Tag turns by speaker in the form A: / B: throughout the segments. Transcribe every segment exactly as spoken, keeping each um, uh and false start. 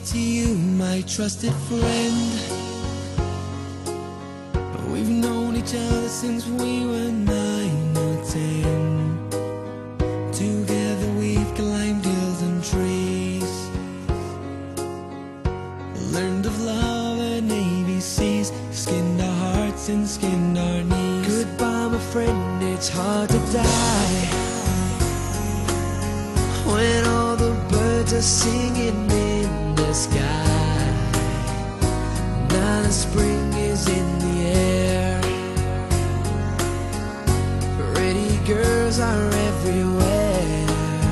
A: to you, my trusted friend. We've known each other since we were nine or ten. Together we've climbed hills and trees, learned of love and A B Cs, skinned our hearts and skinned our knees. Goodbye, my friend, it's hard to die when all the birds are singing in the sky. Now the spring is in the air, pretty girls are everywhere.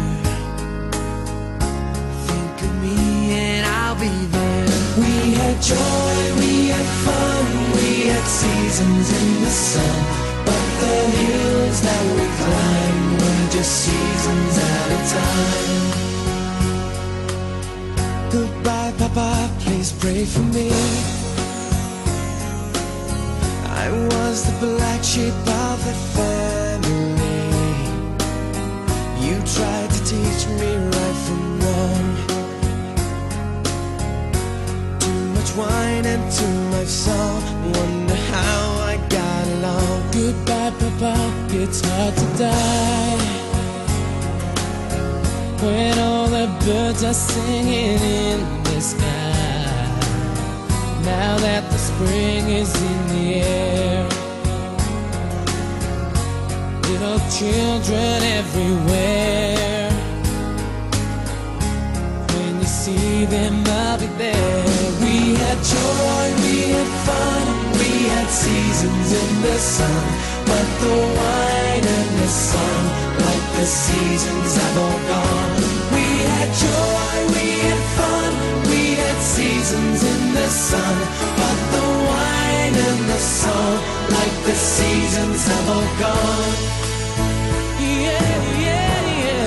A: Think of me and I'll be there. We had joy, we had fun, we had seasons in the sun, but the hills that we climbed were just seasons at a time. Goodbye, Papa, please pray for me. I was the black sheep of the family. You tried to teach me right from wrong. Too much wine and too much song, wonder how I got along. Goodbye, Papa, it's hard to die when all the birds are singing in the sky. Now that the spring is in the air, little children everywhere. When you see them, I'll be there. We had joy, we had fun, we had seasons in the sun, but the wine and the sun, like the seasons, have all gone. We had joy, we had fun, we had seasons in the sun, but the wine and the song, like the seasons, have all gone. Yeah, yeah,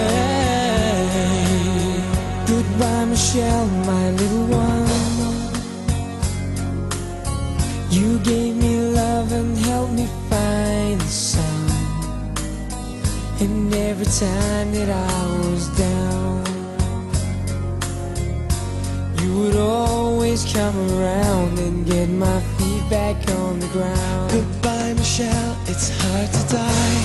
A: yeah. Goodbye, Michelle, my little one. You gave me love and helped me find the sun, and every time that I was down, you would always come around and get my feet back on the ground. Goodbye, Michelle, it's hard to die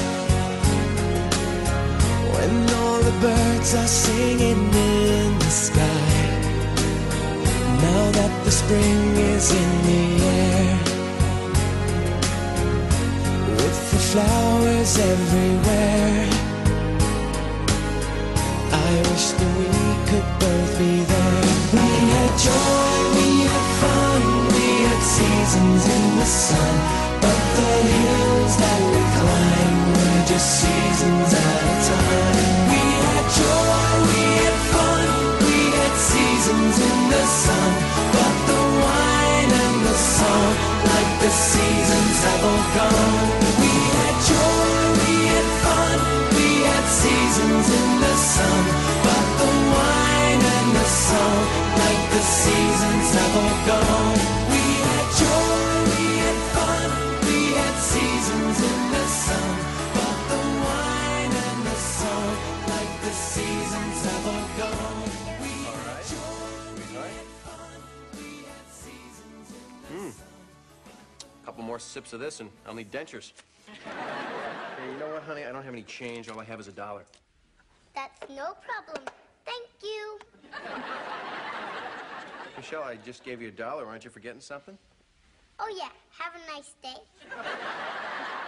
A: when all the birds are singing in the sky. Now that the spring is in the air, with the flowers everywhere, I wish that we could both be there. We had joy, we had fun, we had seasons in the sun, but the hills that we climbed were just seasons at a time. We had joy, we had fun, we had seasons in the sun, but the wine and the song, like the seasons, have all gone. We had joy, we had fun, we had seasons in the sun, but the wine and the song, like the seasons, have all gone. We had joy, we had fun, we had seasons in the sun, but the wine and the song, like the seasons, have all gone. We had joy, we had fun, we had seasons in the sun.
B: Couple more sips of this and I'll need dentures. Hey, you know what, honey? I don't have any change. All I have is a dollar.
C: That's no problem. Thank you.
B: Michelle, I just gave you a dollar. Aren't you forgetting something?
C: Oh, yeah. Have a nice day.